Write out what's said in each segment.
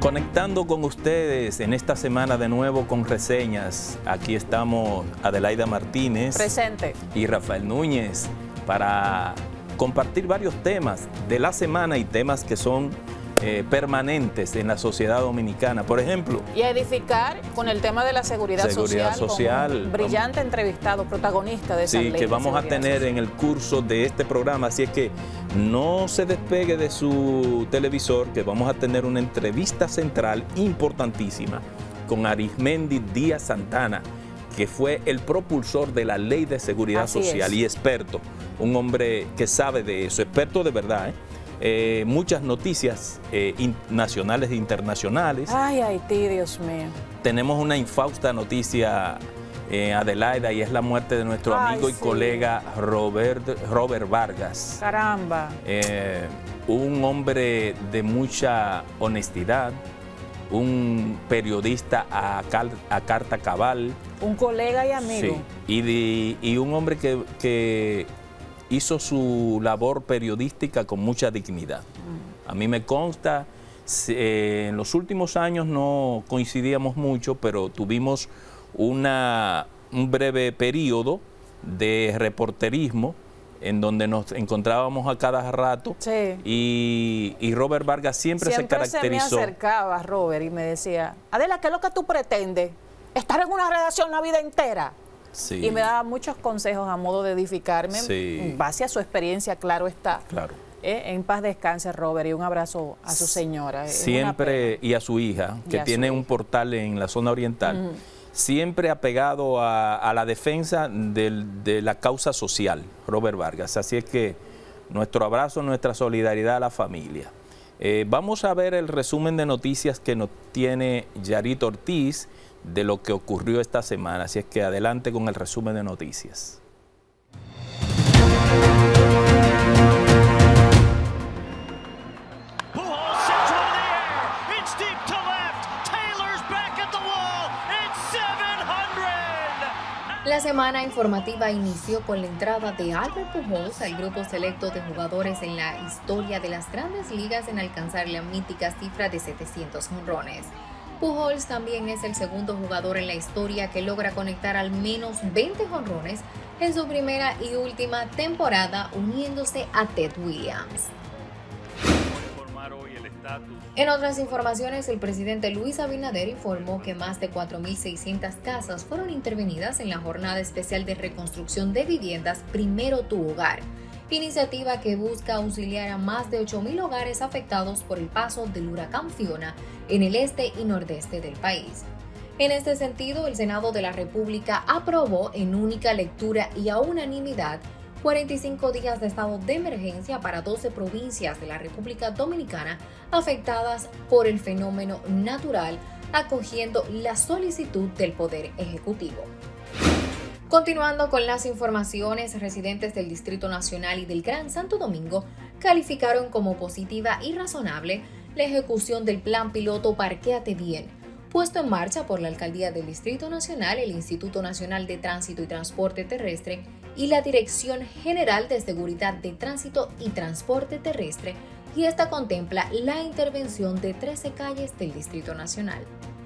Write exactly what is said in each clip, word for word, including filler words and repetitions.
Conectando con ustedes en esta semana de nuevo con reseñas. Aquí estamos Adelaida Martínez. Presente. Y Rafael Núñez para compartir varios temas de la semana y temas que son eh, permanentes en la sociedad dominicana. Por ejemplo... Y a edificar con el tema de la seguridad, seguridad social. social con un brillante vamos, entrevistado, protagonista de esa sí, ley que vamos a tener social. En el curso de este programa. Así es que no se despegue de su televisor, que vamos a tener una entrevista central importantísima con Arismendi Díaz Santana, que fue el propulsor de la Ley de Seguridad Así Social es. y experto, un hombre que sabe de eso, experto de verdad, ¿eh? Eh, muchas noticias eh, in, nacionales e internacionales. Ay, Haití, Dios mío. Tenemos una infausta noticia, eh, Adelaida, y es la muerte de nuestro Ay, amigo y sí. colega Robert, Robert Vargas. Caramba. Eh, un hombre de mucha honestidad, un periodista a, cal, a carta cabal. Un colega y amigo. Sí, y, de, y un hombre que, que hizo su labor periodística con mucha dignidad. A mí me consta, eh, en los últimos años no coincidíamos mucho, pero tuvimos una, un breve periodo de reporterismo en donde nos encontrábamos a cada rato. Sí. y, y Robert Vargas siempre, siempre se caracterizó. Se me acercaba Robert y me decía, Adela, ¿qué es lo que tú pretendes? ¿Estar en una redacción la vida entera? Sí. Y me daba muchos consejos a modo de edificarme, sí. en base a su experiencia, claro está. Claro. Eh, en paz descanse, Robert, y un abrazo a su señora. Siempre, y a su hija, que tiene un portal en la zona oriental, uh-huh. siempre apegado a, a la defensa del, de la causa social, Robert Vargas. Así es que nuestro abrazo, nuestra solidaridad a la familia. Eh, vamos a ver el resumen de noticias que nos tiene Yarit Ortiz de lo que ocurrió esta semana. Así es que adelante con el resumen de noticias. La semana informativa inició con la entrada de Albert Pujols al grupo selecto de jugadores en la historia de las grandes ligas en alcanzar la mítica cifra de setecientos jonrones. Pujols también es el segundo jugador en la historia que logra conectar al menos veinte jonrones en su primera y última temporada, uniéndose a Ted Williams. En otras informaciones, el presidente Luis Abinader informó que más de cuatro mil seiscientas casas fueron intervenidas en la jornada especial de reconstrucción de viviendas Primero Tu Hogar, iniciativa que busca auxiliar a más de ocho mil hogares afectados por el paso del huracán Fiona en el este y nordeste del país. En este sentido, el Senado de la República aprobó en única lectura y a unanimidad cuarenta y cinco días de estado de emergencia para doce provincias de la República Dominicana afectadas por el fenómeno natural, acogiendo la solicitud del Poder Ejecutivo. Continuando con las informaciones, residentes del Distrito Nacional y del Gran Santo Domingo calificaron como positiva y razonable la ejecución del plan piloto Parquéate Bien, puesto en marcha por la Alcaldía del Distrito Nacional, el Instituto Nacional de Tránsito y Transporte Terrestre y la Dirección General de Seguridad de Tránsito y Transporte Terrestre, y esta contempla la intervención de trece calles del Distrito Nacional.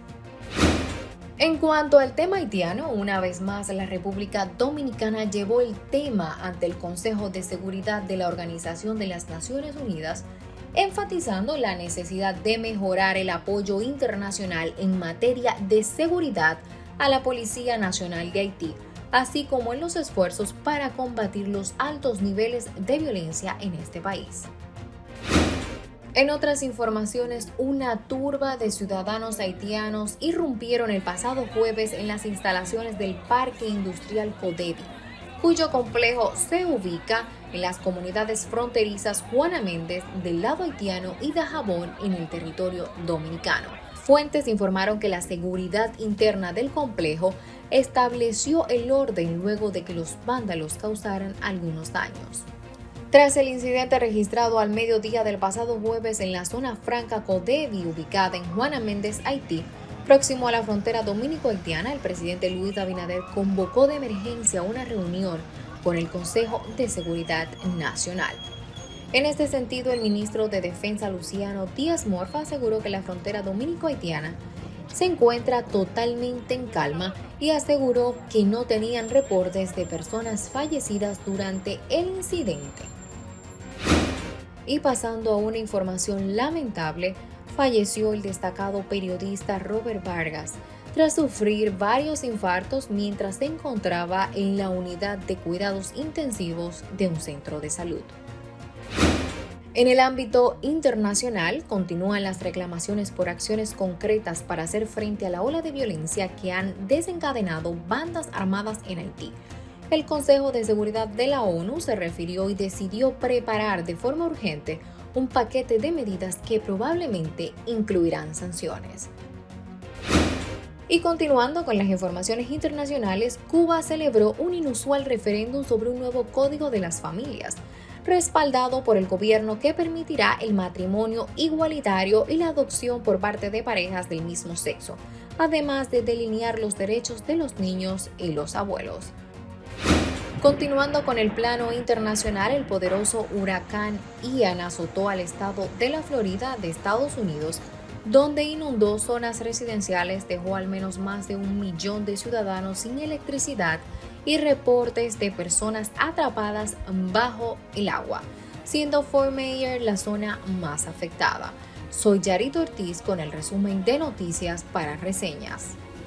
En cuanto al tema haitiano, una vez más la República Dominicana llevó el tema ante el Consejo de Seguridad de la Organización de las Naciones Unidas, enfatizando la necesidad de mejorar el apoyo internacional en materia de seguridad a la Policía Nacional de Haití, así como en los esfuerzos para combatir los altos niveles de violencia en este país. En otras informaciones, una turba de ciudadanos haitianos irrumpieron el pasado jueves en las instalaciones del Parque Industrial Codevi, cuyo complejo se ubica en las comunidades fronterizas Juana Méndez del lado haitiano y Dajabón en el territorio dominicano. Fuentes informaron que la seguridad interna del complejo estableció el orden luego de que los vándalos causaran algunos daños. Tras el incidente registrado al mediodía del pasado jueves en la zona franca Codevi, ubicada en Juana Méndez, Haití, próximo a la frontera dominico-haitiana, el presidente Luis Abinader convocó de emergencia una reunión con el Consejo de Seguridad Nacional. En este sentido, el ministro de Defensa Luciano Díaz Morfa aseguró que la frontera dominico-haitiana se encuentra totalmente en calma y aseguró que no tenían reportes de personas fallecidas durante el incidente. Y pasando a una información lamentable, falleció el destacado periodista Robert Vargas tras sufrir varios infartos mientras se encontraba en la unidad de cuidados intensivos de un centro de salud. En el ámbito internacional, continúan las reclamaciones por acciones concretas para hacer frente a la ola de violencia que han desencadenado bandas armadas en Haití. El Consejo de Seguridad de la ONU se refirió y decidió preparar de forma urgente un paquete de medidas que probablemente incluirán sanciones. Y continuando con las informaciones internacionales, Cuba celebró un inusual referéndum sobre un nuevo Código de las Familias, respaldado por el gobierno que permitirá el matrimonio igualitario y la adopción por parte de parejas del mismo sexo, además de delinear los derechos de los niños y los abuelos. Continuando con el plano internacional, el poderoso huracán Ian azotó al estado de la Florida de Estados Unidos, donde inundó zonas residenciales, dejó al menos más de un millón de ciudadanos sin electricidad y reportes de personas atrapadas bajo el agua, siendo Fort Myers la zona más afectada. Soy Yarit Ortiz con el resumen de noticias para Reseñas.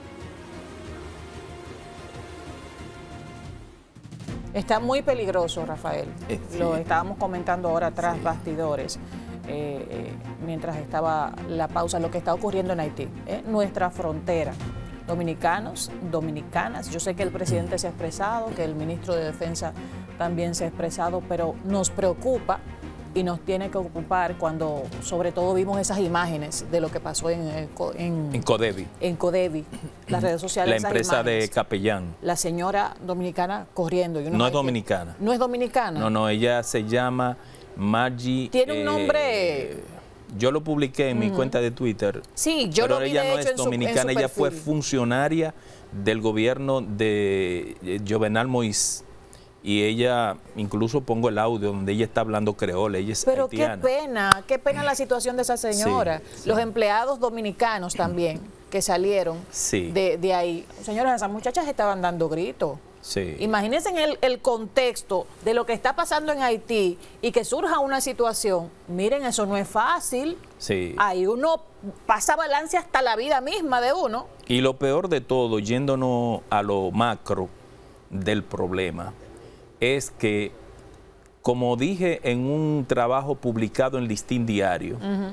Está muy peligroso, Rafael. Sí. Lo estábamos comentando ahora tras sí. bastidores, eh, eh, mientras estaba la pausa, lo que está ocurriendo en Haití, eh, nuestra frontera. Dominicanos, dominicanas, yo sé que el presidente se ha expresado, que el ministro de Defensa también se ha expresado, pero nos preocupa y nos tiene que ocupar cuando sobre todo vimos esas imágenes de lo que pasó en, en, en Codevi. En Codevi, las redes sociales. La empresa de Capellán. La señora dominicana corriendo. Y no es dominicana. ¿No es dominicana? No, no, ella se llama Margie. Tiene un eh, nombre... Yo lo publiqué en uh-huh. mi cuenta de Twitter. Sí, yo pero lo vi ella de no hecho es dominicana, en su, en su ella fue perfil. funcionaria del gobierno de Jovenel Moïse. Y ella, incluso pongo el audio donde ella está hablando creole, ella es Pero haitiana. qué pena, qué pena la situación de esa señora. Sí, sí. Los empleados dominicanos también, que salieron sí. de, de ahí. Señoras, esas muchachas estaban dando gritos. Sí. Imagínense en el, el contexto de lo que está pasando en Haití y que surja una situación. Miren, eso no es fácil. Sí. Ahí uno pasa balance hasta la vida misma de uno. Y lo peor de todo, yéndonos a lo macro del problema, es que, como dije en un trabajo publicado en Listín Diario, uh-huh.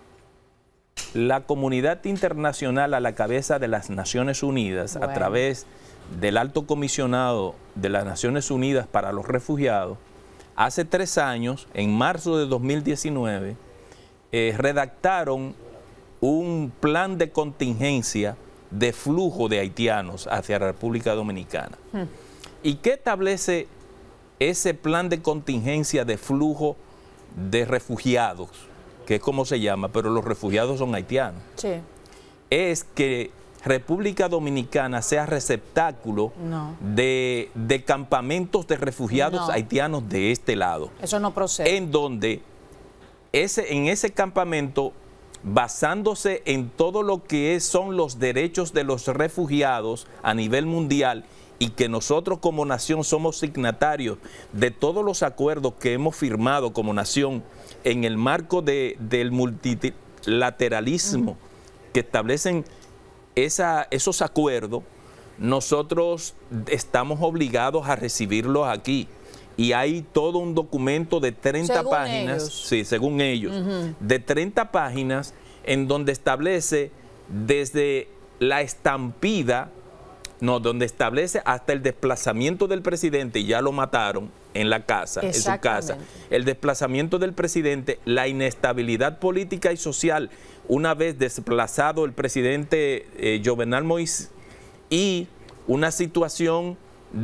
la comunidad internacional a la cabeza de las Naciones Unidas, bueno. a través del Alto Comisionado de las Naciones Unidas para los Refugiados, hace tres años, en marzo de dos mil diecinueve, eh, redactaron un plan de contingencia de flujo de haitianos hacia la República Dominicana. Hmm. ¿Y qué establece ese plan de contingencia de flujo de refugiados? Que es como se llama, pero los refugiados son haitianos. Sí. Es que República Dominicana sea receptáculo no. de, de campamentos de refugiados no. haitianos de este lado. Eso no procede. En donde ese, en ese campamento, basándose en todo lo que es, son los derechos de los refugiados a nivel mundial, y que nosotros como nación somos signatarios de todos los acuerdos que hemos firmado como nación en el marco de, del multilateralismo uh-huh. que establecen esa, esos acuerdos, nosotros estamos obligados a recibirlos aquí. Y hay todo un documento de treinta según páginas, ellos. sí, según ellos, uh-huh. de treinta páginas, en donde establece desde la estampida, no, donde establece hasta el desplazamiento del presidente, y ya lo mataron en la casa, en su casa, el desplazamiento del presidente, la inestabilidad política y social una vez desplazado el presidente eh, Jovenel Moïse, y una situación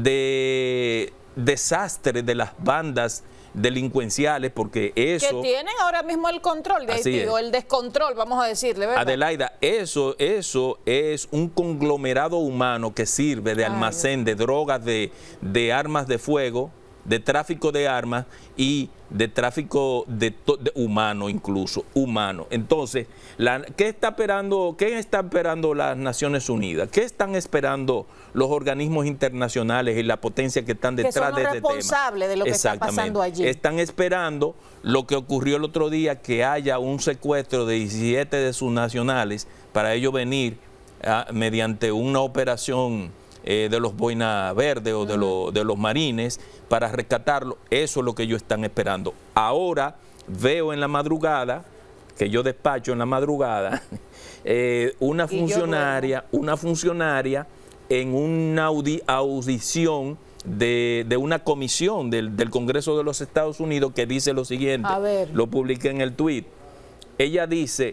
de desastre de las bandas delincuenciales, porque eso... Que tienen ahora mismo el control de Haití, o el descontrol, vamos a decirle, ¿verdad? Adelaida, eso, eso es un conglomerado humano que sirve de almacén Ay, de drogas, de, de armas de fuego, de tráfico de armas y de tráfico de, de humano, incluso humano. Entonces, la, ¿qué está esperando, qué está esperando las Naciones Unidas? ¿Qué están esperando los organismos internacionales y la potencia que están detrás de este tema? Que son los responsables de lo que está pasando allí. Están esperando lo que ocurrió el otro día, que haya un secuestro de diecisiete de sus nacionales para ellos venir a, mediante una operación Eh, de los boina verdes o de, lo, de los marines para rescatarlo. Eso es lo que ellos están esperando. Ahora veo en la madrugada, que yo despacho en la madrugada, eh, una funcionaria, una funcionaria en una audi audición de, de una comisión del, del Congreso de los Estados Unidos que dice lo siguiente, a ver. Lo publiqué en el tweet. Ella dice,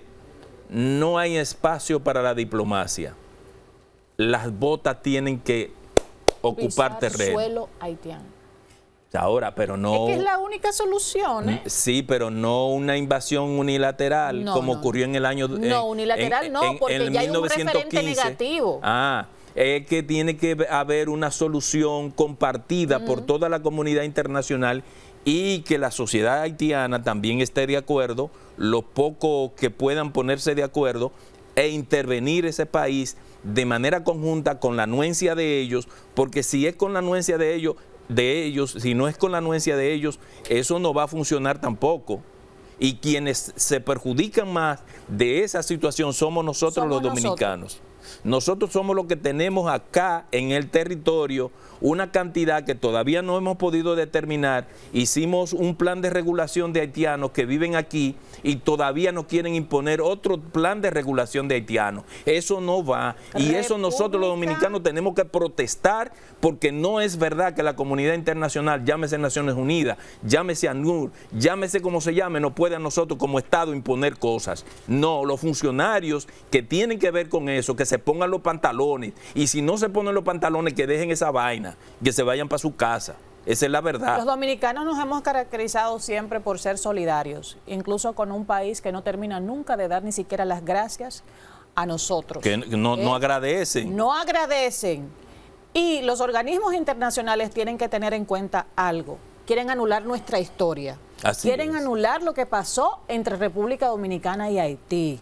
no hay espacio para la diplomacia. Las botas tienen que ocupar Pisar terreno. Suelo haitiano. Ahora, pero no... Es que es la única solución, ¿eh? Sí, pero no una invasión unilateral, no, como no, ocurrió en el año... No, en, unilateral en, no, en, porque en ya mil novecientos quince, hay un referente negativo. Ah, es que tiene que haber una solución compartida uh-huh. por toda la comunidad internacional y que la sociedad haitiana también esté de acuerdo, lo poco que puedan ponerse de acuerdo e intervenir ese país de manera conjunta con la anuencia de ellos, porque si es con la anuencia de ellos, de ellos, si no es con la anuencia de ellos, eso no va a funcionar tampoco. Y quienes se perjudican más de esa situación somos nosotros somos los dominicanos. Nosotros. Nosotros somos los que tenemos acá en el territorio una cantidad que todavía no hemos podido determinar. Hicimos un plan de regulación de haitianos que viven aquí y todavía nos quieren imponer otro plan de regulación de haitianos. Eso no va. Y República. Eso nosotros los dominicanos tenemos que protestar, porque no es verdad que la comunidad internacional, llámese Naciones Unidas, llámese ANUR, llámese como se llame, no puede a nosotros como Estado imponer cosas. No, los funcionarios que tienen que ver con eso, que se pongan los pantalones, y si no se ponen los pantalones, que dejen esa vaina, que se vayan para su casa. Esa es la verdad. Los dominicanos nos hemos caracterizado siempre por ser solidarios, incluso con un país que no termina nunca de dar ni siquiera las gracias a nosotros. Que no, eh, no agradecen. No agradecen. Y los organismos internacionales tienen que tener en cuenta algo. Quieren anular nuestra historia. Así Quieren es. anular lo que pasó entre República Dominicana y Haití.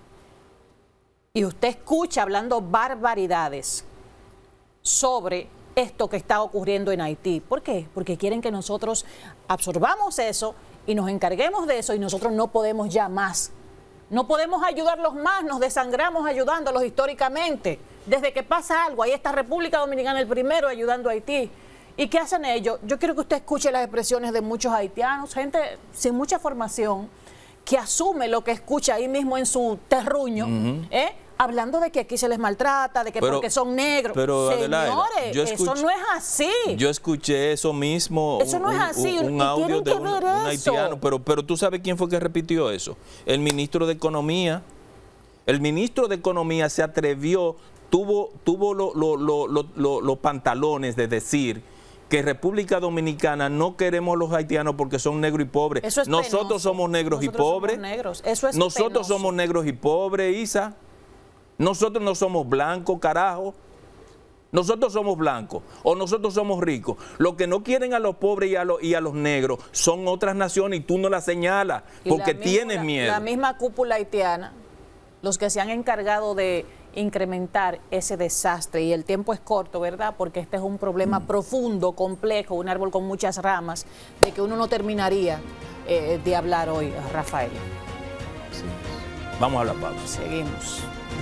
Y usted escucha hablando barbaridades sobre esto que está ocurriendo en Haití. ¿Por qué? Porque quieren que nosotros absorbamos eso y nos encarguemos de eso, y nosotros no podemos ya más. No podemos ayudarlos más, nos desangramos ayudándolos históricamente. Desde que pasa algo, ahí está República Dominicana el primero ayudando a Haití. ¿Y qué hacen ellos? Yo quiero que usted escuche las expresiones de muchos haitianos, gente sin mucha formación, que asume lo que escucha ahí mismo en su terruño, uh-huh. ¿eh? Hablando de que aquí se les maltrata, de que pero, porque son negros. Pero, Señores, Adelaida, yo escuché, eso no es así. Yo escuché eso mismo. Eso no un, es así. Un, un audio de un, un haitiano. Pero, pero tú sabes quién fue que repitió eso. El ministro de Economía. El ministro de Economía se atrevió, tuvo, tuvo los lo, lo, lo, lo, lo pantalones de decir que República Dominicana no queremos los haitianos porque son negros y pobres. Eso es Nosotros penoso. somos negros Nosotros y pobres. Somos negros. Eso es Nosotros penoso. somos negros y pobres, Isa. Nosotros no somos blancos, carajo. Nosotros somos blancos o nosotros somos ricos. Lo que no quieren a los pobres y a los, y a los negros son otras naciones, y tú no las señalas porque tienes miedo. La misma cúpula haitiana, los que se han encargado de incrementar ese desastre, y el tiempo es corto, ¿verdad? Porque este es un problema mm. profundo, complejo, un árbol con muchas ramas, de que uno no terminaría eh, de hablar hoy, Rafael. Sí. Vamos a la pausa. Seguimos.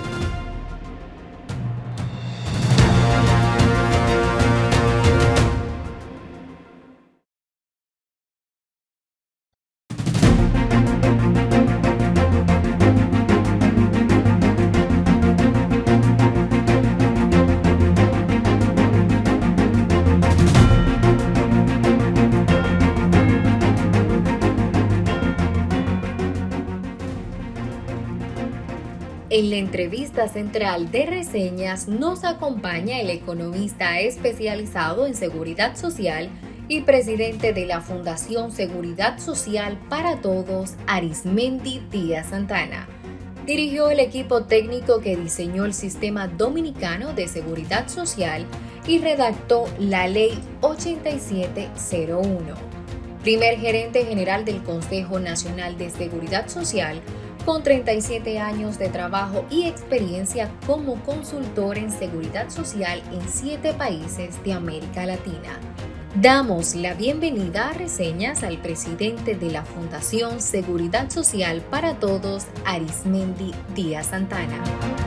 En la entrevista central de Reseñas nos acompaña el economista especializado en seguridad social y presidente de la Fundación Seguridad Social para Todos, Arismendi Díaz Santana. Dirigió el equipo técnico que diseñó el Sistema Dominicano de Seguridad Social y redactó la Ley ochenta y siete cero uno. Primer gerente general del Consejo Nacional de Seguridad Social, con treinta y siete años de trabajo y experiencia como consultor en seguridad social en siete países de América Latina. Damos la bienvenida a Reseñas al presidente de la Fundación Seguridad Social para Todos, Arismendi Díaz Santana.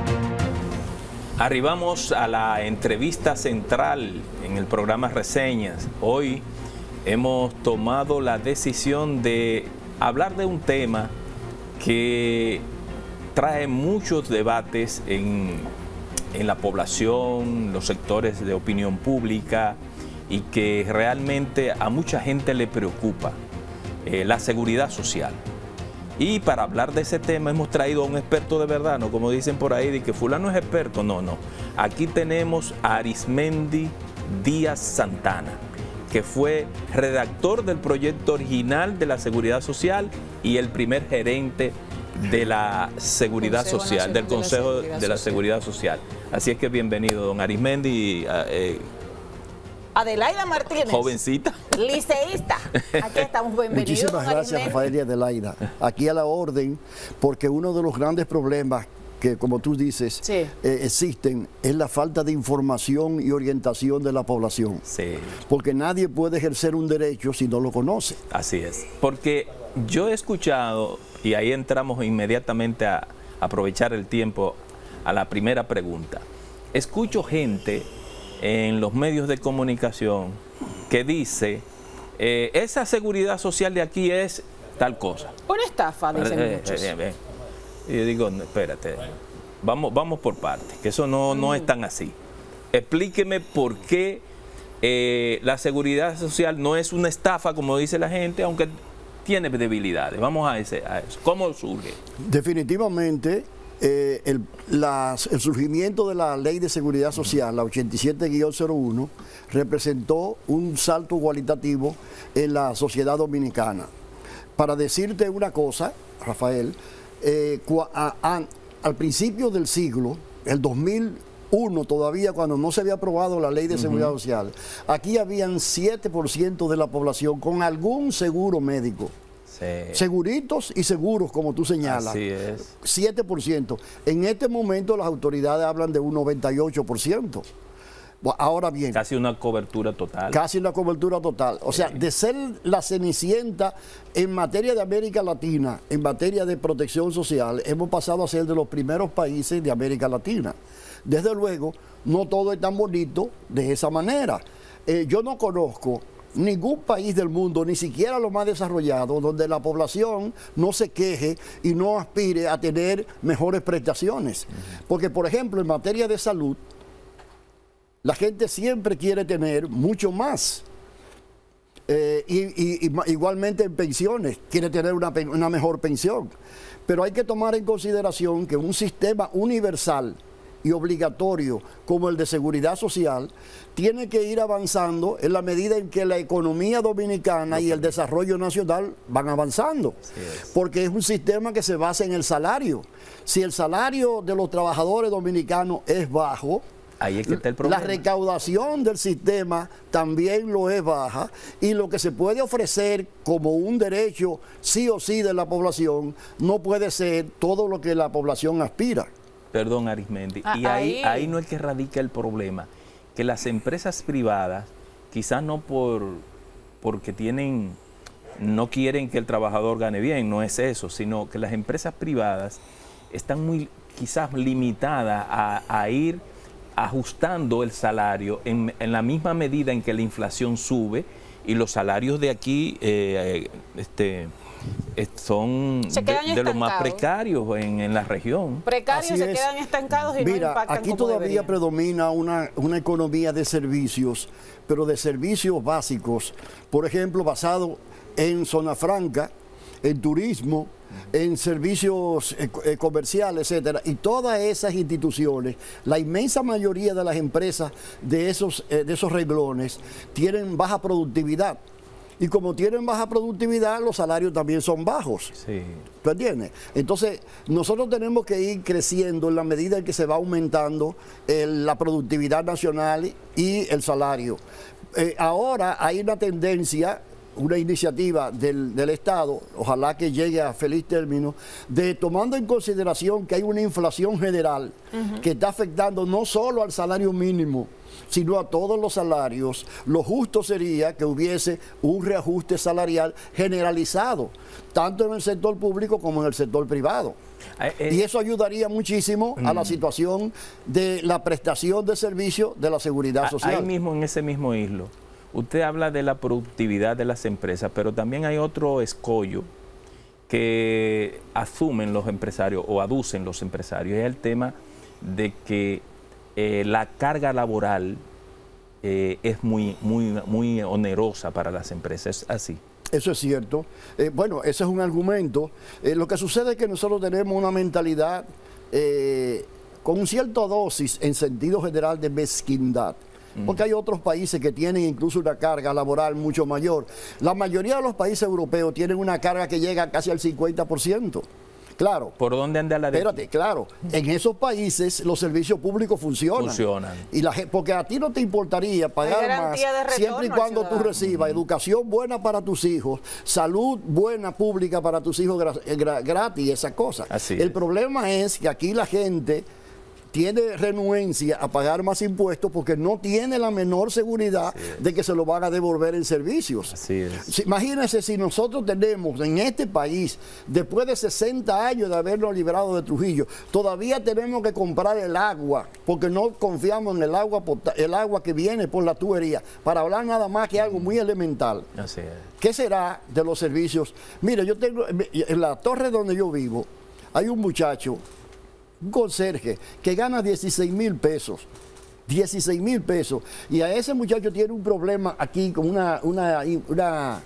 Arribamos a la entrevista central en el programa Reseñas. Hoy hemos tomado la decisión de hablar de un tema que trae muchos debates en, en la población, los sectores de opinión pública, y que realmente a mucha gente le preocupa, eh, la seguridad social. Y para hablar de ese tema hemos traído a un experto de verdad, no como dicen por ahí, de que fulano es experto, no, no. Aquí tenemos a Arismendi Díaz Santana, que fue redactor del proyecto original de la seguridad social y el primer gerente de la seguridad Consejo social, del Consejo de la, de la Seguridad Social. Así es que bienvenido, don Arismendi. Eh, Adelaida Martínez. Jovencita. Liceísta. Aquí estamos, bienvenidos. Muchísimas gracias, Rafael y Adelaida. Aquí a la orden, porque uno de los grandes problemas que, como tú dices, sí. eh, existen es la falta de información y orientación de la población. Sí. Porque nadie puede ejercer un derecho si no lo conoce. Así es. Porque yo he escuchado, y ahí entramos inmediatamente a aprovechar el tiempo a la primera pregunta. Escucho gente en los medios de comunicación que dice, eh, esa seguridad social de aquí es tal cosa. Una estafa, dicen eh, muchos. Eh, eh, y yo digo, no, espérate, vamos, vamos por partes, que eso no, no es tan así. Explíqueme por qué eh, la seguridad social no es una estafa, como dice la gente, aunque tiene debilidades. Vamos a, ese, a eso. ¿Cómo surge? Definitivamente, Eh, el, las, el surgimiento de la Ley de Seguridad Social, la ochenta y siete guión cero uno, representó un salto cualitativo en la sociedad dominicana. Para decirte una cosa, Rafael, eh, a, a, al principio del siglo, el dos mil uno todavía, cuando no se había aprobado la Ley de Seguridad uh-huh. Social, aquí habían siete por ciento de la población con algún seguro médico. Sí. Seguritos y seguros, como tú señalas. Así es. siete por ciento. En este momento las autoridades hablan de un noventa y ocho por ciento. Ahora bien. Casi una cobertura total. Casi una cobertura total. O sea, sí. de ser la cenicienta en materia de América Latina, en materia de protección social, hemos pasado a ser de los primeros países de América Latina. Desde luego, no todo es tan bonito de esa manera. Eh, yo no conozco ningún país del mundo, ni siquiera los más desarrollados, donde la población no se queje y no aspire a tener mejores prestaciones. Uh-huh. Porque, por ejemplo, en materia de salud, la gente siempre quiere tener mucho más. Eh, y, y, y igualmente en pensiones, quiere tener una, una mejor pensión. Pero hay que tomar en consideración que un sistema universal y obligatorio como el de seguridad social tiene que ir avanzando en la medida en que la economía dominicana y el desarrollo nacional van avanzando, sí, porque es un sistema que se basa en el salario. Si el salario de los trabajadores dominicanos es bajo, ahí es que está el problema. La recaudación del sistema también lo es baja, y lo que se puede ofrecer como un derecho sí o sí de la población no puede ser todo lo que la población aspira. Perdón, Arismendi, ah, y ahí, ahí, ahí no es que radica el problema, que las empresas privadas, quizás no por porque tienen, no quieren que el trabajador gane bien, no es eso, sino que las empresas privadas están muy quizás limitadas a, a ir ajustando el salario en, en la misma medida en que la inflación sube, y los salarios de aquí eh, este son de, de los más precarios en, en la región. Precarios Así se es. quedan estancados y Mira, no impactan aquí como todavía deberían. predomina una, una economía de servicios, pero de servicios básicos, por ejemplo, basado en zona franca, en turismo, en servicios eh, comerciales, etcétera, y todas esas instituciones, la inmensa mayoría de las empresas de esos, eh, de esos renglones tienen baja productividad. Y como tienen baja productividad, los salarios también son bajos. Sí. ¿Tú entiendes? Entonces, nosotros tenemos que ir creciendo en la medida en que se va aumentando el, la productividad nacional y el salario. Eh, ahora hay una tendencia, una iniciativa del, del Estado, ojalá que llegue a feliz término, de tomando en consideración que hay una inflación general uh-huh. que está afectando no solo al salario mínimo, sino a todos los salarios. Lo justo sería que hubiese un reajuste salarial generalizado, tanto en el sector público como en el sector privado. Eh, eh, y eso ayudaría muchísimo mm. a la situación de la prestación de servicios de la seguridad social. Ahí mismo, en ese mismo hilo, usted habla de la productividad de las empresas, pero también hay otro escollo que asumen los empresarios o aducen los empresarios, es el tema de que Eh, la carga laboral eh, es muy, muy, muy onerosa para las empresas, ¿es así? Eso es cierto. Eh, bueno, ese es un argumento. Eh, lo que sucede es que nosotros tenemos una mentalidad eh, con cierta dosis, en sentido general, de mezquindad. Porque hay otros países que tienen incluso una carga laboral mucho mayor. La mayoría de los países europeos tienen una carga que llega casi al cincuenta por ciento. Claro. ¿Por dónde anda la de Espérate, claro. En esos países los servicios públicos funcionan. Funcionan. Y la, porque a ti no te importaría pagar más siempre y cuando tú recibas uh-huh. educación buena para tus hijos, salud buena pública para tus hijos gra, gra, gratis, esa cosa. Así El es. problema es que aquí la gente tiene renuencia a pagar más impuestos porque no tiene la menor seguridad de que se lo van a devolver en servicios. Así es. Imagínense si nosotros tenemos en este país, después de sesenta años de habernos librado de Trujillo, todavía tenemos que comprar el agua porque no confiamos en el agua, el agua que viene por la tubería, para hablar nada más que algo muy elemental. Así es. ¿Qué será de los servicios? Mire, yo tengo, en la torre donde yo vivo, hay un muchacho, un conserje, que gana dieciséis mil pesos. dieciséis mil pesos. Y a ese muchacho tiene un problema aquí con una, una, una,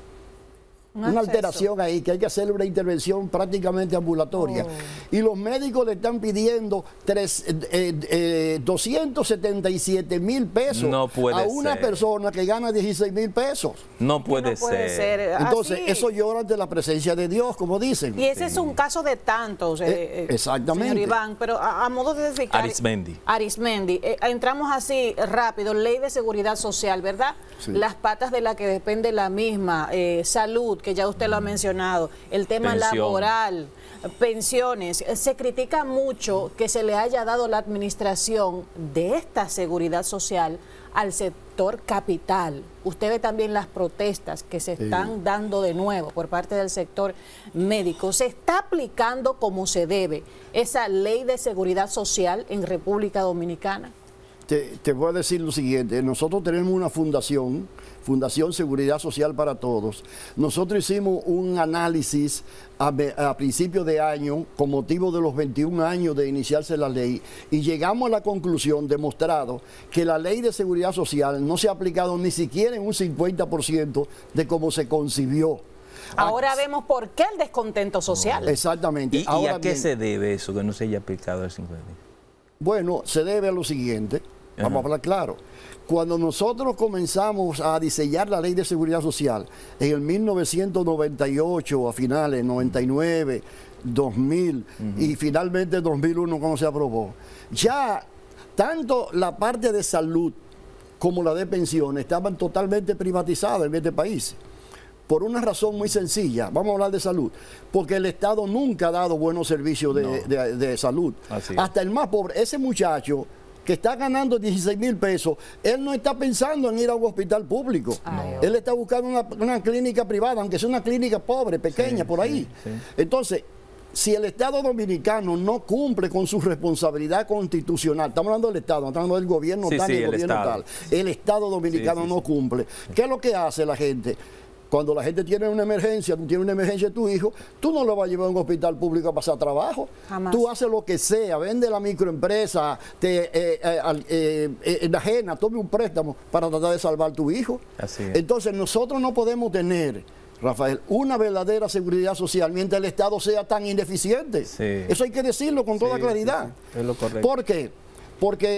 una alteración ahí, que hay que hacerle una intervención prácticamente ambulatoria. Oh. Y los médicos le están pidiendo tres, eh, eh, doscientos setenta y siete mil pesos no puede a una ser. persona que gana dieciséis mil pesos. No puede, no puede ser. ser. Entonces, así. eso llora ante la presencia de Dios, como dicen. Y ese sí. es un caso de tantos, eh, eh, exactamente. señor Iván, pero a, a modo de explicar... Arismendi. Arismendi, eh, entramos así rápido, ley de seguridad social, ¿verdad? Sí. Las patas de la que depende la misma, eh, salud, que ya usted lo ha mencionado, el tema Pensión. laboral, pensiones. Se critica mucho que se le haya dado la administración de esta seguridad social al sector capital. Usted ve también las protestas que se están sí. dando de nuevo por parte del sector médico. ¿Se está aplicando como se debe esa ley de seguridad social en República Dominicana? Te, te voy a decir lo siguiente, nosotros tenemos una fundación, Fundación Seguridad Social para Todos. Nosotros hicimos un análisis a, a principios de año con motivo de los veintiún años de iniciarse la ley y llegamos a la conclusión, demostrado, que la ley de seguridad social no se ha aplicado ni siquiera en un cincuenta por ciento de cómo se concibió. Ahora vemos por qué el descontento social. Oh, exactamente. ¿Y, Ahora ¿y a qué bien, se debe eso, que no se haya aplicado el cincuenta por ciento? Bueno, se debe a lo siguiente. Vamos a hablar claro. Cuando nosotros comenzamos a diseñar la ley de seguridad social en el mil novecientos noventa y ocho, a finales, noventa y nueve, dos mil uh-huh. y finalmente dos mil uno cuando se aprobó, ya tanto la parte de salud como la de pensiones estaban totalmente privatizadas en este país. Por una razón muy sencilla, vamos a hablar de salud, porque el Estado nunca ha dado buenos servicios de, no. de, de, de salud. Hasta el más pobre, ese muchacho que está ganando dieciséis mil pesos, él no está pensando en ir a un hospital público. Ay, él está buscando una, una clínica privada, aunque sea una clínica pobre, pequeña, sí, por ahí. Sí, sí. Entonces, si el Estado dominicano no cumple con su responsabilidad constitucional, estamos hablando del Estado, no estamos hablando del gobierno sí, tal sí, y el, el gobierno Estado. tal, el Estado dominicano sí, sí, no cumple. Sí. ¿Qué es lo que hace la gente? Cuando la gente tiene una emergencia, tú tienes una emergencia de tu hijo, tú no lo vas a llevar a un hospital público a pasar trabajo. Jamás. Tú haces lo que sea, vende la microempresa, te eh, eh, eh, enajena, tome un préstamo para tratar de salvar a tu hijo. Así es. Entonces nosotros no podemos tener, Rafael, una verdadera seguridad social mientras el Estado sea tan ineficiente. Sí. Eso hay que decirlo con toda sí, claridad. Sí, sí. Es lo correcto. ¿Por qué? Porque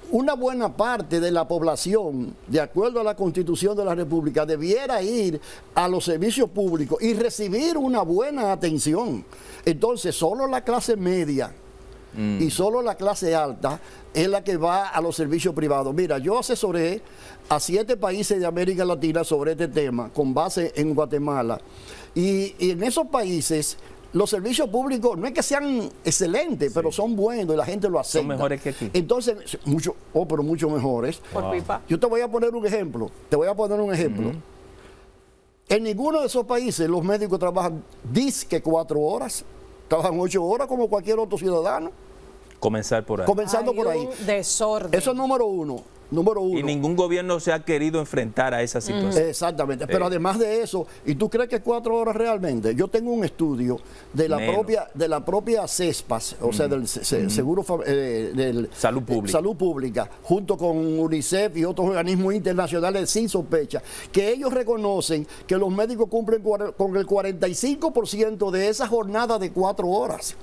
una buena parte de la población, de acuerdo a la Constitución de la República, debiera ir a los servicios públicos y recibir una buena atención. Entonces, solo la clase media mm. y solo la clase alta es la que va a los servicios privados. Mira, yo asesoré a siete países de América Latina sobre este tema, con base en Guatemala. Y, y en esos países, los servicios públicos no es que sean excelentes, sí. pero son buenos y la gente lo acepta. Son mejores que aquí. Entonces, mucho, oh, pero mucho mejores. Por wow. pipa. Yo te voy a poner un ejemplo. Te voy a poner un ejemplo. Uh-huh. En ninguno de esos países los médicos trabajan disque cuatro horas. Trabajan ocho horas como cualquier otro ciudadano. Comenzar por ahí. Comenzando Hay por ahí. Un desorden. Eso es número uno. Número uno. Y ningún gobierno se ha querido enfrentar a esa situación. Exactamente. Pero eh. además de eso, ¿y tú crees que cuatro horas realmente? Yo tengo un estudio de la Menos. propia de la propia CESPAS, o mm. sea, del se, mm. Seguro eh, del Salud Pública. Eh, Salud Pública, junto con UNICEF y otros organismos internacionales sin sospecha, que ellos reconocen que los médicos cumplen con el cuarenta y cinco por ciento de esa jornada de cuatro horas.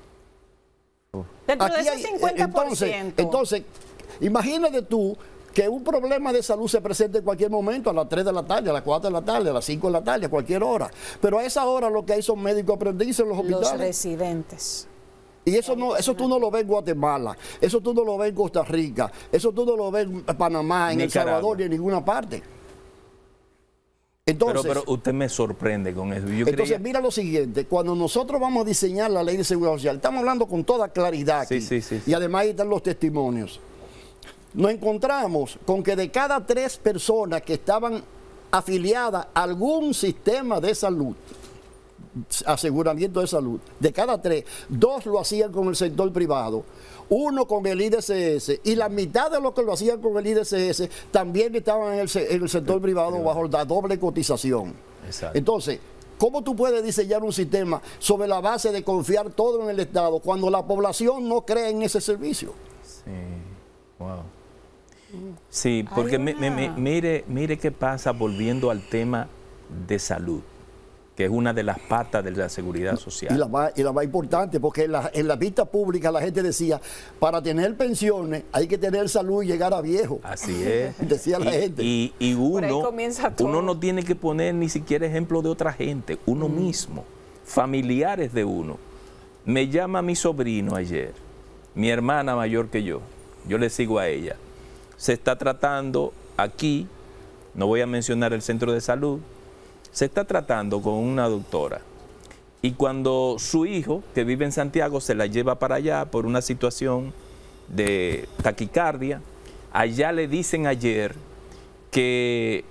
Dentro de ese cincuenta por ciento. Entonces, entonces imagínate tú que un problema de salud se presente en cualquier momento, a las tres de la tarde, a las cuatro de la tarde, a las cinco de la tarde, a cualquier hora. Pero a esa hora lo que hay son médicos aprendices en los hospitales. Los residentes. Y eso no, eso tú no lo ves en Guatemala, eso tú no lo ves en Costa Rica, eso tú no lo ves en Panamá, en El Salvador, ni en ninguna parte. Entonces, pero, pero usted me sorprende con eso. Yo entonces, creía... mira lo siguiente, cuando nosotros vamos a diseñar la ley de seguridad social, estamos hablando con toda claridad aquí, sí, sí, sí, sí. y además ahí están los testimonios. Nos encontramos con que de cada tres personas que estaban afiliadas a algún sistema de salud, aseguramiento de salud, de cada tres, dos lo hacían con el sector privado, uno con el I D C S, y la mitad de los que lo hacían con el I D C S también estaban en el, en el sector privado bajo la doble cotización. Exacto. Entonces, ¿cómo tú puedes diseñar un sistema sobre la base de confiar todo en el Estado cuando la población no cree en ese servicio? Sí, wow. Sí, porque me, me, me, mire, mire qué pasa volviendo al tema de salud, que es una de las patas de la seguridad social. Y la más, y la más importante, porque en la, en la vista pública la gente decía, para tener pensiones hay que tener salud y llegar a viejo. Así es. Decía la y, gente. Y, y uno, uno no tiene que poner ni siquiera ejemplo de otra gente, uno mm. mismo, familiares de uno. Me llama mi sobrino ayer, mi hermana mayor que yo, yo le sigo a ella. Se está tratando aquí, no voy a mencionar el centro de salud, se está tratando con una doctora. Y cuando su hijo, que vive en Santiago, se la lleva para allá por una situación de taquicardia, allá le dicen ayer que,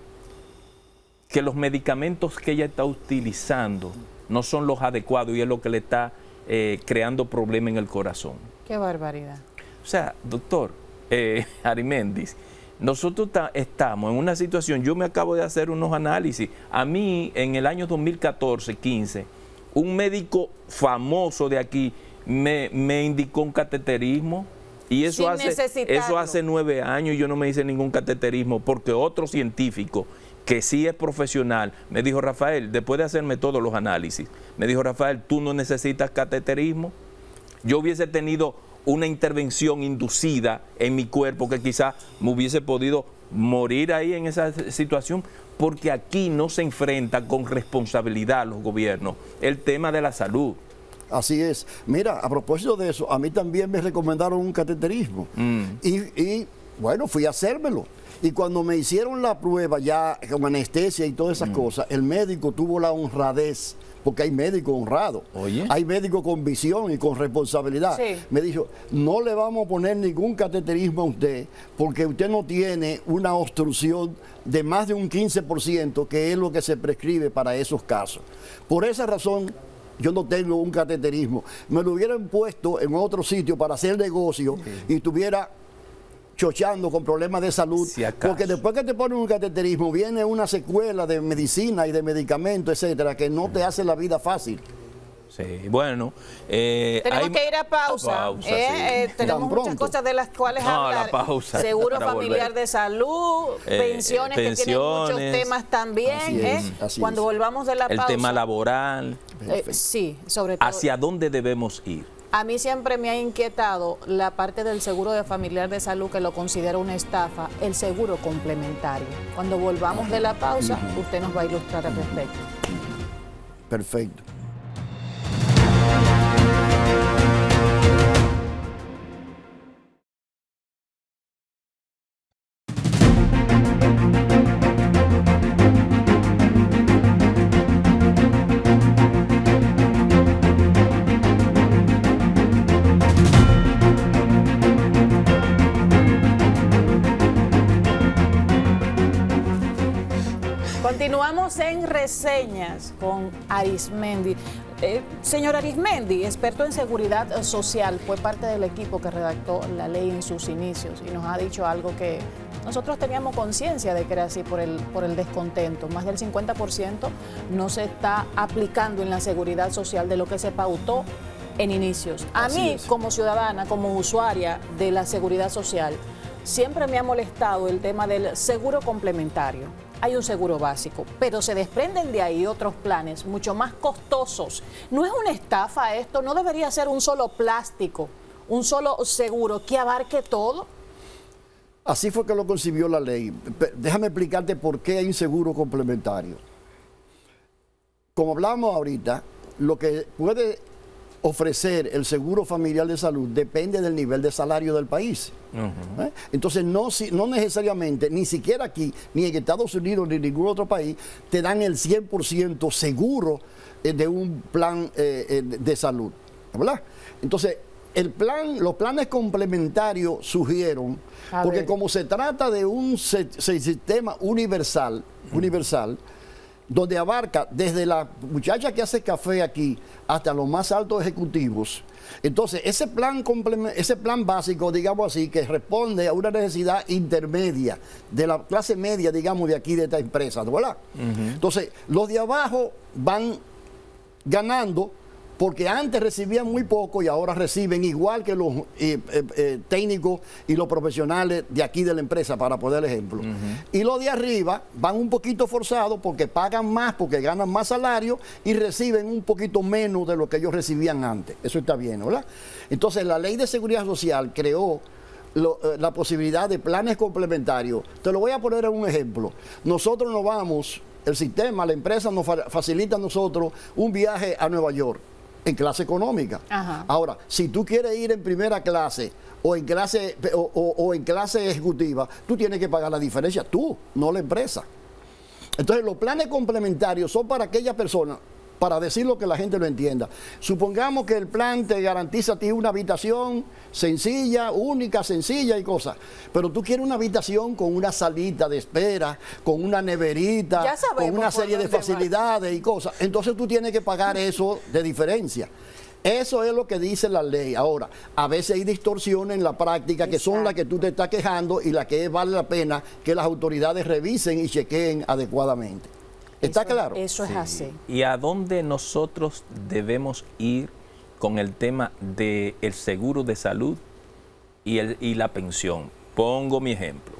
que los medicamentos que ella está utilizando no son los adecuados y es lo que le está eh, creando problemas en el corazón. Qué barbaridad. O sea, doctor, Eh, Arismendi, nosotros estamos en una situación, yo me acabo de hacer unos análisis, a mí en el año dos mil catorce, quince, un médico famoso de aquí me, me indicó un cateterismo y eso hace, eso hace nueve años y yo no me hice ningún cateterismo porque otro científico que sí es profesional me dijo, Rafael, después de hacerme todos los análisis, me dijo, Rafael, tú no necesitas cateterismo. Yo hubiese tenido una intervención inducida en mi cuerpo que quizás me hubiese podido morir ahí en esa situación, porque aquí no se enfrenta con responsabilidad los gobiernos el tema de la salud. Así es. Mira, a propósito de eso, a mí también me recomendaron un cateterismo mm. y, y bueno, fui a hacérmelo. Y cuando me hicieron la prueba ya con anestesia y todas esas mm. cosas, el médico tuvo la honradez, porque hay médicos honrados, Oye. hay médicos con visión y con responsabilidad. Sí. Me dijo, no le vamos a poner ningún cateterismo a usted, porque usted no tiene una obstrucción de más de un quince por ciento, que es lo que se prescribe para esos casos. Por esa razón, yo no tengo un cateterismo. Me lo hubieran puesto en otro sitio para hacer negocio sí. y estuviera chochando con problemas de salud, si porque después que te ponen un cateterismo viene una secuela de medicina y de medicamentos, etcétera, que no te hace la vida fácil. Sí, bueno. Eh, tenemos hay... que ir a pausa. pausa eh, sí. eh, tenemos Tan muchas pronto. cosas de las cuales no, hablar. La pausa, Seguro familiar volver. de salud, eh, pensiones, pensiones, que tienen muchos temas también. Así eh. es, así Cuando es. volvamos de la el pausa. El tema laboral. Eh, sí, sobre todo. ¿Hacia dónde debemos ir? A mí siempre me ha inquietado la parte del seguro de familiar de salud, que lo considero una estafa, el seguro complementario. Cuando volvamos de la pausa, usted nos va a ilustrar al respecto. Perfecto. Continuamos en reseñas con Arismendi. Eh, señor Arismendi, experto en seguridad social, fue parte del equipo que redactó la ley en sus inicios y nos ha dicho algo que nosotros teníamos conciencia de que era así por el, por el descontento. Más del cincuenta por ciento no se está aplicando en la seguridad social de lo que se pautó en inicios. A Así mí, es. como ciudadana, como usuaria de la seguridad social, siempre me ha molestado el tema del seguro complementario. Hay un seguro básico, pero se desprenden de ahí otros planes mucho más costosos. ¿No es una estafa esto? ¿No debería ser un solo plástico, un solo seguro que abarque todo? Así fue que lo concibió la ley. Pe- Déjame explicarte por qué hay un seguro complementario. Como hablamos ahorita, lo que puede ofrecer el seguro familiar de salud depende del nivel de salario del país. Uh-huh. ¿Eh? Entonces, no, si- no necesariamente, ni siquiera aquí, ni en Estados Unidos, ni en ningún otro país, te dan el cien por ciento seguro eh, de un plan eh, eh, de salud, ¿verdad? Entonces, el plan, los planes complementarios surgieron A porque ver. como se trata de un se- se- sistema universal, universal, donde abarca desde la muchacha que hace café aquí hasta los más altos ejecutivos. Entonces, ese plan, complemen- ese plan básico, digamos así, que responde a una necesidad intermedia de la clase media, digamos, de aquí, de esta empresa, ¿verdad? Entonces, los de abajo van ganando porque antes recibían muy poco y ahora reciben igual que los eh, eh, eh, técnicos y los profesionales de aquí de la empresa, para poner el ejemplo. Y los de arriba van un poquito forzados porque pagan más, porque ganan más salario y reciben un poquito menos de lo que ellos recibían antes. Eso está bien, ¿verdad? Entonces, la Ley de Seguridad Social creó Lo, eh, la posibilidad de planes complementarios. Te lo voy a poner en un ejemplo. Nosotros nos vamos, el sistema, la empresa nos fa- facilita a nosotros un viaje a Nueva York en clase económica. Ajá. Ahora, si tú quieres ir en primera clase o en clase o, o- o en clase ejecutiva, tú tienes que pagar la diferencia, tú, no la empresa. Entonces, los planes complementarios son para aquellas personas, para decirlo que la gente lo entienda. Supongamos que el plan te garantiza a ti una habitación sencilla, única, sencilla y cosas. Pero tú quieres una habitación con una salita de espera, con una neverita, Ya sabemos con una por serie de dónde va. facilidades y cosas. Entonces tú tienes que pagar eso de diferencia. Eso es lo que dice la ley. Ahora, a veces hay distorsiones en la práctica que son las que tú te estás quejando y las que vale la pena que las autoridades revisen y chequeen adecuadamente. ¿Está Eso- claro? Eso es Sí. así. ¿Y a dónde nosotros debemos ir con el tema del seguro de salud y, el, y la pensión? Pongo mi ejemplo.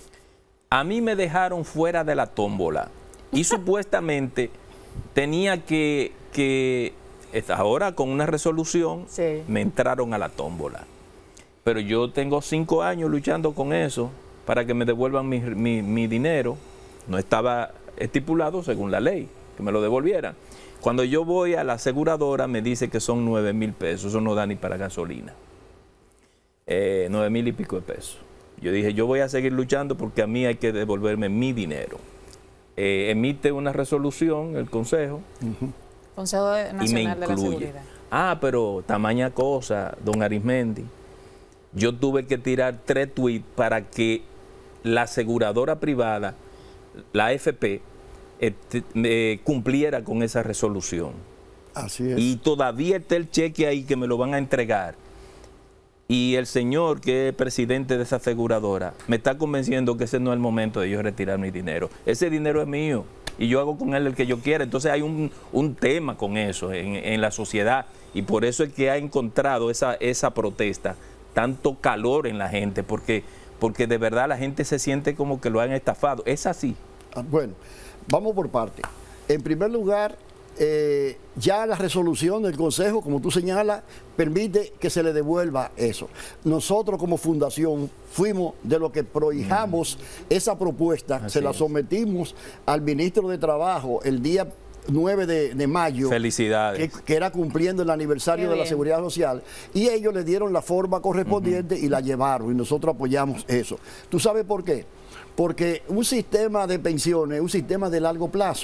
A mí me dejaron fuera de la tómbola y supuestamente tenía que, que ahora con una resolución Sí. me entraron a la tómbola. Pero yo tengo cinco años luchando con eso para que me devuelvan mi, mi- mi dinero. No estaba estipulado según la ley, que me lo devolvieran. Cuando yo voy a la aseguradora me dice que son nueve mil pesos, eso no da ni para gasolina. Eh, nueve mil y pico de pesos. Yo dije, yo voy a seguir luchando porque a mí hay que devolverme mi dinero. Eh, emite una resolución el Consejo Consejo de- y me Nacional de la incluye. Seguridad. Ah, pero tamaña cosa, don Arismendi. Yo tuve que tirar tres tweets para que la aseguradora privada, la A F P, este, eh, cumpliera con esa resolución. Así es. Y todavía está el cheque ahí que me lo van a entregar. Y el señor que es presidente de esa aseguradora me está convenciendo que ese no es el momento de yo retirar mi dinero. Ese dinero es mío y yo hago con él el que yo quiera. Entonces hay un, un tema con eso en, en la sociedad y por eso es que ha encontrado esa, esa protesta tanto calor en la gente, porque, porque de verdad la gente se siente como que lo han estafado. Es así. Ah, bueno, vamos por parte. En primer lugar, eh, ya la resolución del Consejo, como tú señalas, permite que se le devuelva eso. Nosotros como fundación fuimos de lo que prohijamos mm. esa propuesta, Así se la sometimos al ministro de Trabajo el día nueve de mayo. Felicidades. Que, que era cumpliendo el aniversario Qué de la bien. Seguridad Social, y ellos le dieron la forma correspondiente uh-huh. y la llevaron, y nosotros apoyamos eso. ¿Tú sabes por qué? Porque un sistema de pensiones es un sistema de largo plazo.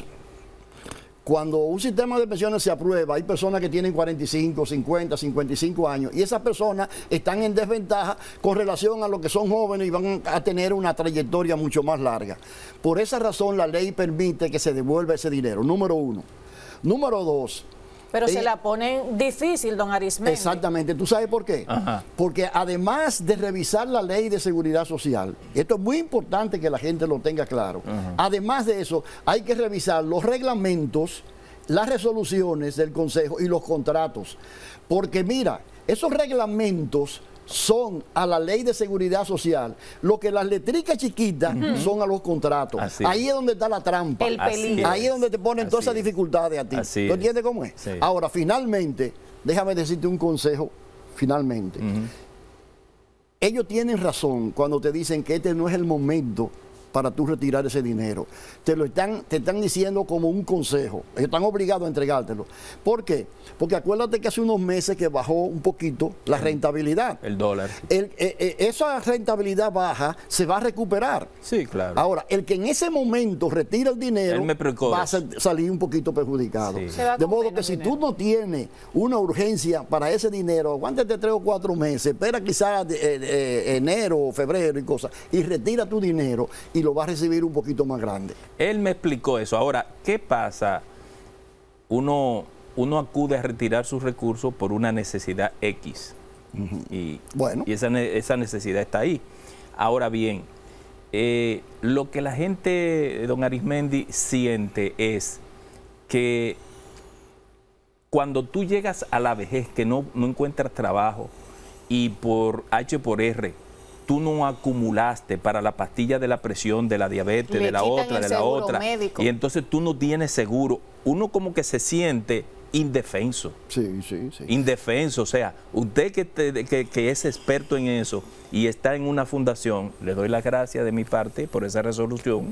Cuando un sistema de pensiones se aprueba, hay personas que tienen cuarenta y cinco, cincuenta, cincuenta y cinco años, y esas personas están en desventaja con relación a los que son jóvenes y van a tener una trayectoria mucho más larga. Por esa razón la ley permite que se devuelva ese dinero, número uno. Número dos. Pero eh, se la ponen difícil, don Arismendi. Exactamente. ¿Tú sabes por qué? Ajá. Porque además de revisar la ley de seguridad social, esto es muy importante que la gente lo tenga claro, Ajá. además de eso, hay que revisar los reglamentos, las resoluciones del Consejo y los contratos. Porque mira, esos reglamentos son a la ley de seguridad social lo que las letricas chiquitas uh-huh. son a los contratos. Así. Ahí es donde está la trampa. El peligro. Ahí es donde te ponen Así todas esas dificultades a ti. Así ¿Tú entiendes cómo es? Sí. Ahora, finalmente, déjame decirte un consejo, finalmente. Uh-huh. Ellos tienen razón cuando te dicen que este no es el momento para tú retirar ese dinero. Te lo están, te están diciendo como un consejo. Ellos están obligados a entregártelo. ¿Por qué? Porque acuérdate que hace unos meses que bajó un poquito la rentabilidad. El dólar. El, eh, eh, esa rentabilidad baja se va a recuperar. Sí, claro. Ahora, el que en ese momento retira el dinero me va a salir un poquito perjudicado. Sí. De modo que si tú no tienes una urgencia para ese dinero, aguántate tres o cuatro meses, espera quizás eh, eh, enero o febrero y cosas, y retira tu dinero y lo va a recibir un poquito más grande. Él me explicó eso. Ahora, ¿qué pasa? Uno, uno acude a retirar sus recursos por una necesidad X. Uh-huh. Y, bueno. y esa, esa necesidad está ahí. Ahora bien, eh, lo que la gente, don Arismendi, siente es que cuando tú llegas a la vejez, que no, no encuentras trabajo y por H por R, tú no acumulaste para la pastilla de la presión, de la diabetes, Le de la otra, de la otra. Médico. Y entonces tú no tienes seguro. Uno como que se siente indefenso. Sí, sí, sí. Indefenso. O sea, usted que, te, que, que es experto en eso y está en una fundación, le doy las gracias de mi parte por esa resolución.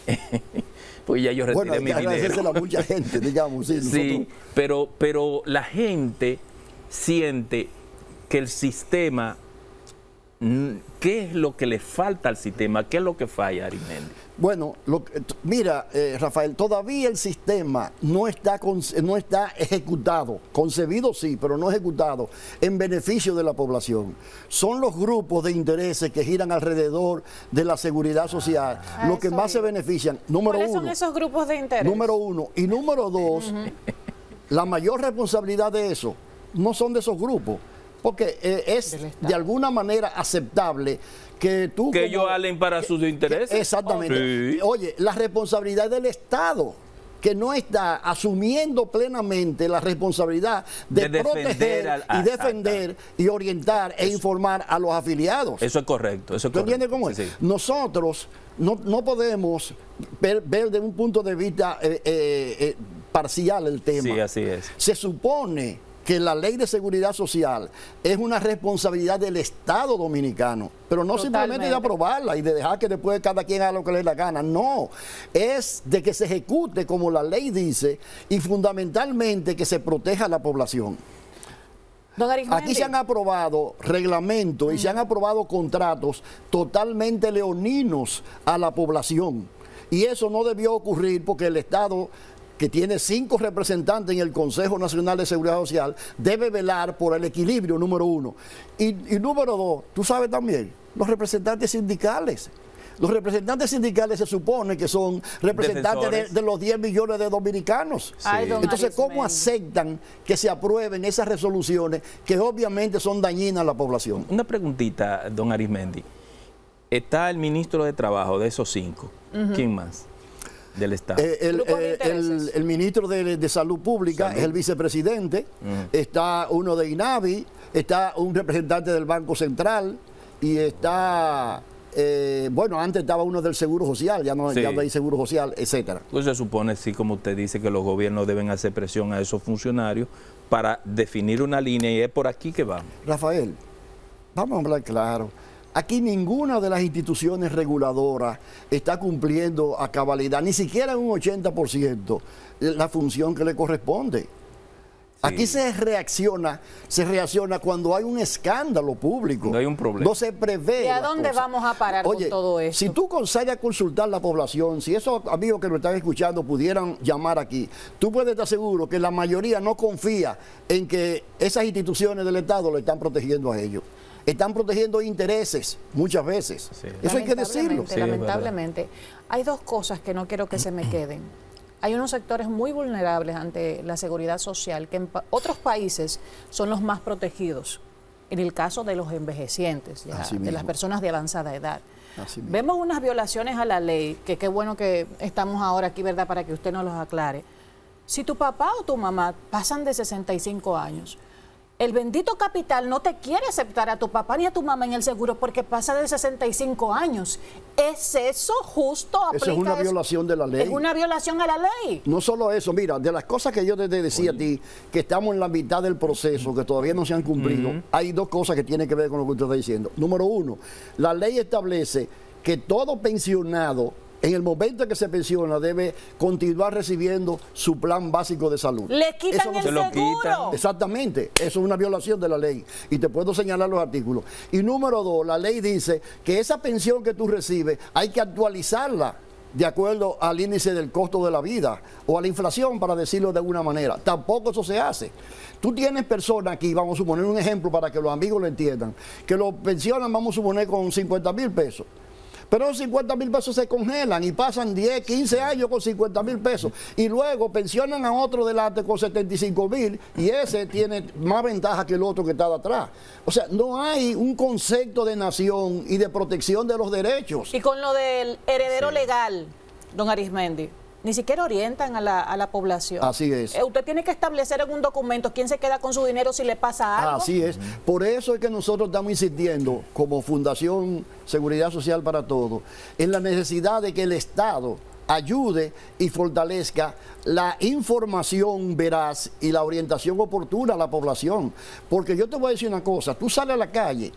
Pues ya yo retiré bueno, mi dinero. A mucha gente, digamos. Sí, sí, pero, pero la gente siente que el sistema... ¿Qué es lo que le falta al sistema? ¿Qué es lo que falla, Arismendi? Bueno, lo, mira, eh, Rafael, todavía el sistema no está, no está ejecutado, concebido sí, pero no ejecutado en beneficio de la población. Son los grupos de intereses que giran alrededor de la seguridad social ah, los que más es. se benefician. Número ¿Cuáles uno, son esos grupos de interés? Número uno. Y número dos, uh-huh. la mayor responsabilidad de eso no son de esos grupos. Porque eh, es de alguna manera aceptable que tú... Que como, ellos halen para que, sus intereses. Que, exactamente. Sí. Oye, la responsabilidad del Estado, que no está asumiendo plenamente la responsabilidad de, de proteger al, y defender exacto. y orientar eso, e informar a los afiliados. Eso es correcto. Eso es ¿Tú correcto. entiendes cómo es? Sí. Nosotros no, no podemos ver, ver de un punto de vista eh, eh, eh, parcial el tema. Sí, así es. Se supone que la ley de seguridad social es una responsabilidad del Estado dominicano, pero no Totalmente. simplemente de aprobarla y de dejar que después cada quien haga lo que le dé la gana, no, es de que se ejecute como la ley dice y fundamentalmente que se proteja a la población. Aquí se han aprobado reglamentos y se han aprobado contratos totalmente leoninos a la población y eso no debió ocurrir porque el Estado, que tiene cinco representantes en el Consejo Nacional de Seguridad Social, debe velar por el equilibrio, número uno. Y, y número dos, tú sabes también, los representantes sindicales. Los representantes sindicales se supone que son representantes de, de los diez millones de dominicanos. Sí. Ay, Entonces, ¿cómo aceptan que se aprueben esas resoluciones que obviamente son dañinas a la población? Una preguntita, don Arismendi. Está el ministro de Trabajo de esos cinco. Uh-huh. ¿Quién más? Del Estado. Eh, el, eh, el, el ministro de, de Salud Pública Salud. es el vicepresidente, uh-huh. está uno de INAVI, está un representante del Banco Central y está Eh, bueno, antes estaba uno del Seguro Social, ya no, sí. ya no hay Seguro Social, etcétera. Pues se supone, sí, como usted dice, que los gobiernos deben hacer presión a esos funcionarios para definir una línea y es por aquí que vamos. Rafael, vamos a hablar claro. Aquí ninguna de las instituciones reguladoras está cumpliendo a cabalidad, ni siquiera un ochenta por ciento la función que le corresponde. Aquí se reacciona, se reacciona cuando hay un escándalo público. No hay un problema. No se prevé. ¿Y a dónde cosa. vamos a parar Oye, con todo esto? Si tú sales a consultar la población, si esos amigos que nos están escuchando pudieran llamar aquí, tú puedes estar seguro que la mayoría no confía en que esas instituciones del Estado le están protegiendo a ellos. Están protegiendo intereses muchas veces. Sí. Eso hay que decirlo. Sí, lamentablemente. Hay dos cosas que no quiero que se me queden. Hay unos sectores muy vulnerables ante la seguridad social que en pa otros países son los más protegidos. En el caso de los envejecientes, ya, de las personas de avanzada edad. Vemos unas violaciones a la ley, que qué bueno que estamos ahora aquí, ¿verdad?, para que usted nos los aclare. Si tu papá o tu mamá pasan de sesenta y cinco años, el bendito capital no te quiere aceptar a tu papá ni a tu mamá en el seguro porque pasa de sesenta y cinco años. ¿Es eso justo? Eso es una eso? violación de la ley. Es una violación a la ley. No solo eso, mira, de las cosas que yo te decía Oye. a ti, que estamos en la mitad del proceso, que todavía no se han cumplido, uh-huh. hay dos cosas que tienen que ver con lo que usted está diciendo. Número uno, la ley establece que todo pensionado, en el momento en que se pensiona, debe continuar recibiendo su plan básico de salud. Le quitan no el se seguro. Lo quitan. Exactamente, eso es una violación de la ley. Y te puedo señalar los artículos. Y número dos, la ley dice que esa pensión que tú recibes hay que actualizarla de acuerdo al índice del costo de la vida o a la inflación, para decirlo de alguna manera. Tampoco eso se hace. Tú tienes personas aquí, vamos a suponer un ejemplo para que los amigos lo entiendan, que lo pensionan, vamos a suponer, con cincuenta mil pesos. Pero los cincuenta mil pesos se congelan y pasan diez, quince años con cincuenta mil pesos. Y luego pensionan a otro delante con setenta y cinco mil y ese tiene más ventaja que el otro que está de atrás. O sea, no hay un concepto de nación y de protección de los derechos. Y con lo del heredero sí. legal, don Arismendi, ni siquiera orientan a la, a la población. Así es. Eh, usted tiene que establecer en un documento quién se queda con su dinero si le pasa algo. Así es. Por eso es que nosotros estamos insistiendo, como Fundación Seguridad Social para Todos, en la necesidad de que el Estado ayude y fortalezca la información veraz y la orientación oportuna a la población. Porque yo te voy a decir una cosa, tú sales a la calle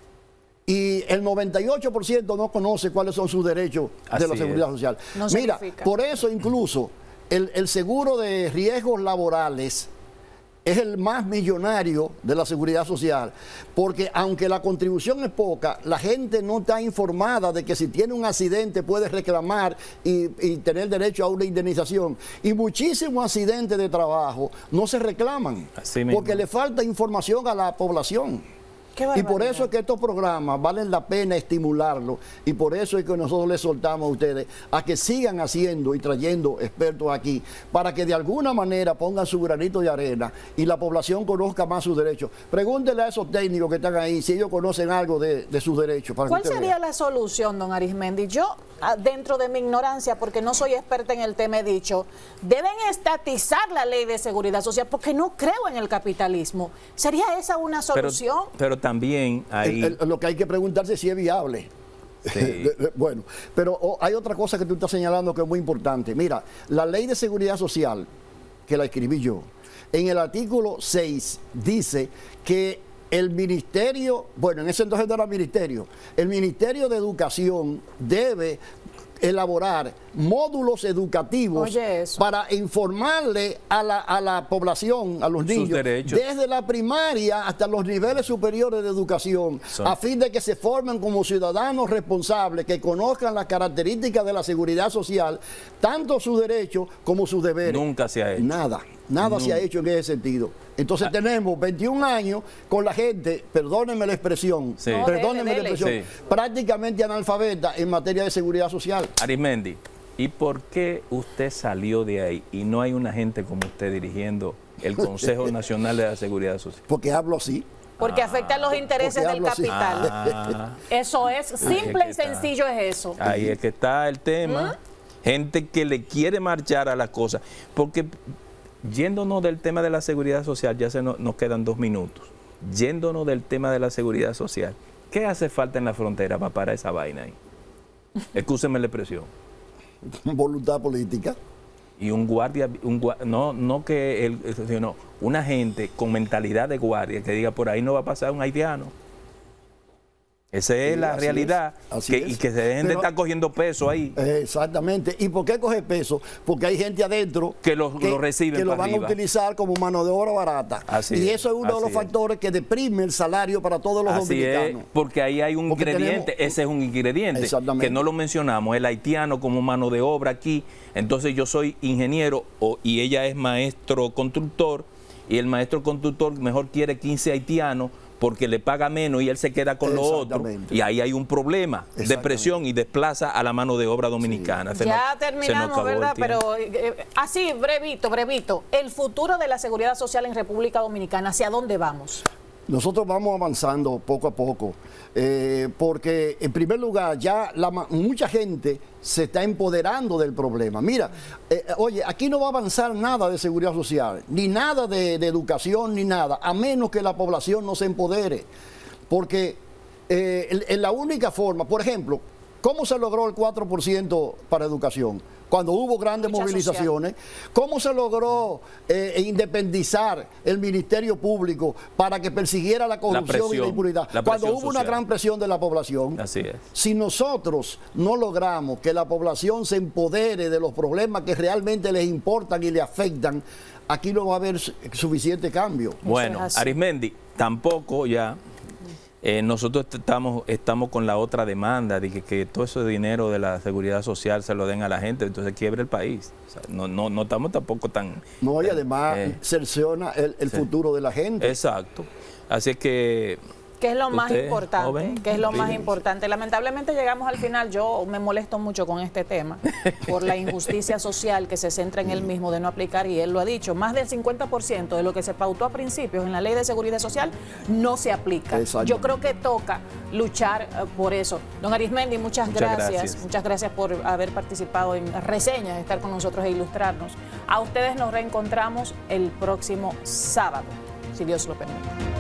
y el noventa y ocho por ciento no conoce cuáles son sus derechos Así de la seguridad es. social. No Mira, significa. por eso incluso el, el seguro de riesgos laborales es el más millonario de la seguridad social, porque aunque la contribución es poca, la gente no está informada de que si tiene un accidente puede reclamar y, y tener derecho a una indemnización. Y muchísimos accidentes de trabajo no se reclaman, porque le falta información a la población. Y por eso es que estos programas valen la pena estimularlos, y por eso es que nosotros les soltamos a ustedes a que sigan haciendo y trayendo expertos aquí, para que de alguna manera pongan su granito de arena y la población conozca más sus derechos. Pregúntele a esos técnicos que están ahí si ellos conocen algo de, de sus derechos. Para ¿Cuál que sería vea. la solución, don Arismendi? Yo, dentro de mi ignorancia, porque no soy experta en el tema, he dicho, deben estatizar la ley de seguridad social, porque no creo en el capitalismo. ¿Sería esa una solución? Pero, pero también hay... El, el, lo que hay que preguntarse si es viable. Sí. Bueno, pero oh, hay otra cosa que tú estás señalando que es muy importante. Mira, la ley de seguridad social, que la escribí yo, en el artículo seis dice que el ministerio, bueno, en ese entonces no era ministerio, el Ministerio de Educación debe elaborar módulos educativos Oye, para informarle a la, a la población, a los niños, desde la primaria hasta los niveles superiores de educación, Son. a fin de que se formen como ciudadanos responsables, que conozcan las características de la seguridad social, tanto sus derechos como sus deberes. Nunca se ha hecho. Nada, nada Nunca. se ha hecho en ese sentido. Entonces ah. tenemos veintiún años con la gente, perdónenme la expresión, sí. no, perdónenme dele, dele. la expresión, sí. prácticamente analfabeta en materia de seguridad social. Arismendi, ¿y por qué usted salió de ahí y no hay una gente como usted dirigiendo el Consejo Nacional de la Seguridad Social? Porque hablo así. Porque ah, afectan los intereses del capital. Ah, eso es, simple y sencillo es eso. Ahí es que está el tema. ¿Mm? Gente que le quiere marchar a las cosas. Porque yéndonos del tema de la seguridad social, ya se nos, nos quedan dos minutos. Yéndonos del tema de la seguridad social, ¿qué hace falta en la frontera para parar esa vaina ahí? Excúsenme la expresión. Voluntad política. Y un guardia, un, no, no que el, sino una gente con mentalidad de guardia que diga por ahí no va a pasar un haitiano. Esa es sí, la realidad, es, que, es. y que se dejen Pero, de estar cogiendo peso ahí. Exactamente. ¿Y por qué coge peso? Porque hay gente adentro que lo, que, lo reciben que lo van arriba. a utilizar como mano de obra barata. Así y es, eso es uno de los es. factores que deprime el salario para todos los así dominicanos. Es, porque ahí hay un porque ingrediente, tenemos, ese es un ingrediente que no lo mencionamos, el haitiano como mano de obra aquí. Entonces yo soy ingeniero o, y ella es maestro constructor, y el maestro constructor mejor quiere quince haitianos porque le paga menos y él se queda con lo otro. Y ahí hay un problema de presión y desplaza a la mano de obra dominicana. Sí. Ya nos, terminamos, ¿verdad? Pero eh, así, brevito, brevito. El futuro de la seguridad social en República Dominicana, ¿hacia dónde vamos? Nosotros vamos avanzando poco a poco, eh, porque en primer lugar ya la, mucha gente se está empoderando del problema. Mira, eh, oye, aquí no va a avanzar nada de seguridad social, ni nada de, de educación, ni nada, a menos que la población no se empodere. Porque eh, en, en la única forma, por ejemplo, ¿cómo se logró el cuatro por ciento para educación? Cuando hubo grandes Mucha movilizaciones, social. ¿Cómo se logró eh, independizar el Ministerio Público para que persiguiera la corrupción la presión, y la impunidad? La Cuando hubo social. Una gran presión de la población. Así es. Si nosotros no logramos que la población se empodere de los problemas que realmente les importan y le afectan, aquí no va a haber suficiente cambio. Bueno, es Arismendi, tampoco ya... Eh, nosotros estamos, estamos con la otra demanda de que, que todo ese dinero de la seguridad social se lo den a la gente, entonces quiebre el país. O sea, no, no, no estamos tampoco tan... No, y además eh, cerciona el, el sí. futuro de la gente. Exacto. Así es que... ¿Qué es lo más usted, importante? joven, ¿Qué es lo más fíjense. importante? Lamentablemente llegamos al final, yo me molesto mucho con este tema, por la injusticia social que se centra en él mismo de no aplicar, y él lo ha dicho, más del cincuenta por ciento de lo que se pautó a principios en la Ley de Seguridad Social no se aplica. Yo creo que toca luchar uh, por eso. Don Arismendi, muchas, muchas gracias. gracias. Muchas gracias por haber participado en reseñas, estar con nosotros e ilustrarnos. A ustedes nos reencontramos el próximo sábado, si Dios lo permite.